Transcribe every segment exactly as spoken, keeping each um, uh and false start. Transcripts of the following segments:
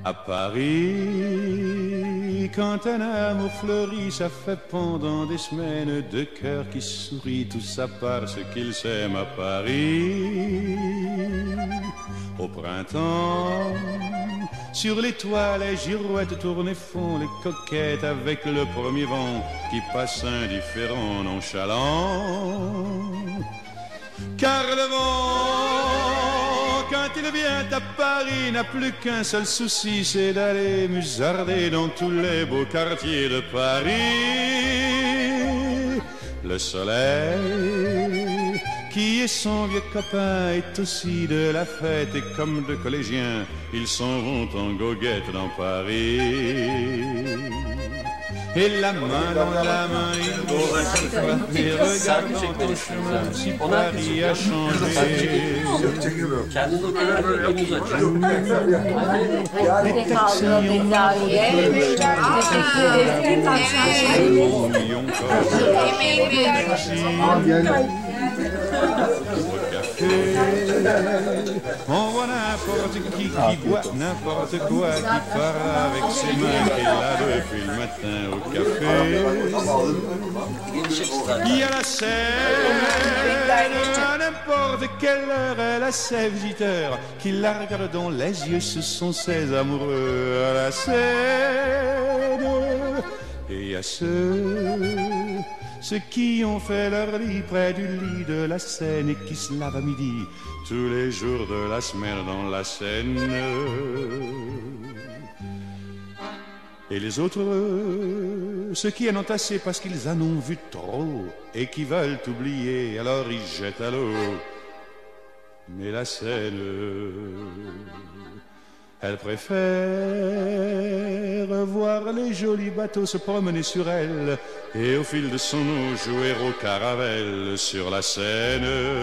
À Paris, quand un amour fleurit, ça fait pendant des semaines deux cœurs qui sourient, tout ça parce qu'ils s'aiment à Paris. Au printemps, sur les toits, les girouettes tournent et font les coquettes avec le premier vent qui passe indifférent, nonchalant. Car le vent, quand il vient à Paris, n'a plus qu'un seul souci, c'est d'aller musarder dans tous les beaux quartiers de Paris. Le soleil, qui est son vieux copain, est aussi de la fête, et comme deux collégiens, ils s'en vont en goguette dans Paris. Et la main dans la main, ils vont et regardant ton chemin, si Paris a changé. Les taxis on voit n'importe qui qui boit n'importe quoi, qui part avec ses mains, qui est là depuis le matin au café. Il y a la Seine, à n'importe quelle heure, elle a ses visiteurs qui la regardent dans les yeux, ce sont ses amoureux à la Seine. Et à ceux Ceux qui ont fait leur lit près du lit de la Seine et qui se lavent à midi tous les jours de la semaine dans la Seine. Et les autres, ceux qui en ont assez parce qu'ils en ont vu trop et qui veulent oublier, alors ils jettent à l'eau. Mais la Seine, elle préfère voir les jolis bateaux se promener sur elle et au fil de son eau jouer au caravelle sur la Seine.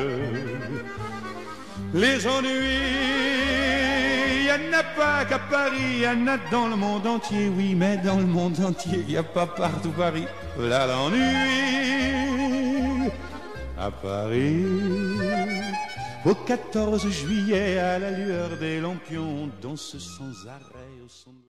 Les ennuis, il n'y en a pas qu'à Paris, il y en a dans le monde entier, oui, mais dans le monde entier, il n'y a pas partout Paris. Là l'ennui, à Paris. Au quatorze juillet, à la lueur des lampions, on danse sans arrêt au son de...